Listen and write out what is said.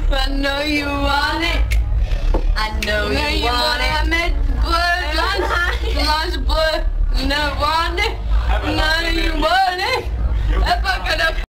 I know you want it. I know you want it. I made the blur, the lines are blurred. You know want it. I know you want it.